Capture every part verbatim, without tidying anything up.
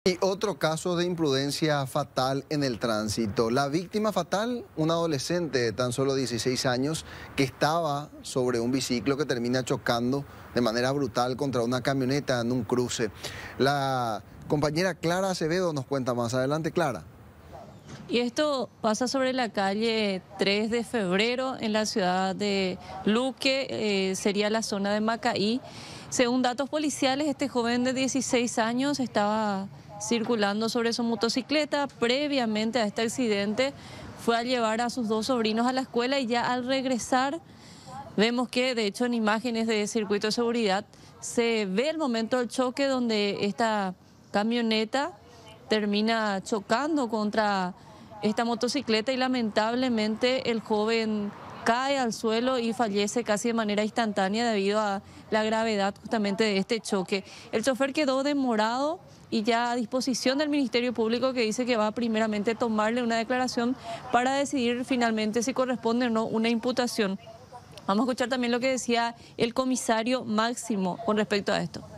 Y otro caso de imprudencia fatal en el tránsito. La víctima fatal, un adolescente de tan solo dieciséis años que estaba sobre un biciclo que termina chocando de manera brutal contra una camioneta en un cruce. La compañera Clara Acevedo nos cuenta más adelante. Clara. Y esto pasa sobre la calle tres de febrero en la ciudad de Luque, eh, sería la zona de Macaí. Según datos policiales, este joven de dieciséis años estaba circulando sobre su motocicleta. Previamente a este accidente fue a llevar a sus dos sobrinos a la escuela y ya al regresar vemos que, de hecho, en imágenes de circuito de seguridad se ve el momento del choque donde esta camioneta termina chocando contra esta motocicleta y lamentablemente el joven cae al suelo y fallece casi de manera instantánea debido a la gravedad justamente de este choque. El chofer quedó demorado y ya a disposición del Ministerio Público, que dice que va a primeramente tomarle una declaración para decidir finalmente si corresponde o no una imputación. Vamos a escuchar también lo que decía el comisario Máximo con respecto a esto.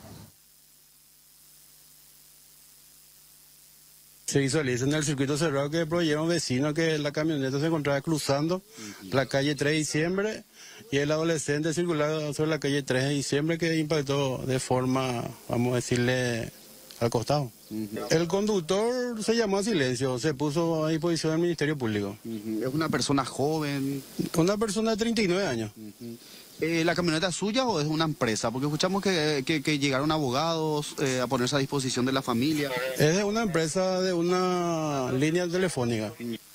Se visualiza en el circuito cerrado que prohibieron vecinos que la camioneta se encontraba cruzando la calle tres de diciembre y el adolescente circulaba sobre la calle tres de diciembre que impactó de forma, vamos a decirle, al costado. Uh-huh. El conductor se llamó a silencio, se puso a disposición del Ministerio Público. Uh-huh. ¿Es una persona joven? Una persona de treinta y nueve años. Uh-huh. Eh, ¿La camioneta es suya o es una empresa? Porque escuchamos que, que, que llegaron abogados eh, a ponerse a disposición de la familia. Es de una empresa, de una línea telefónica.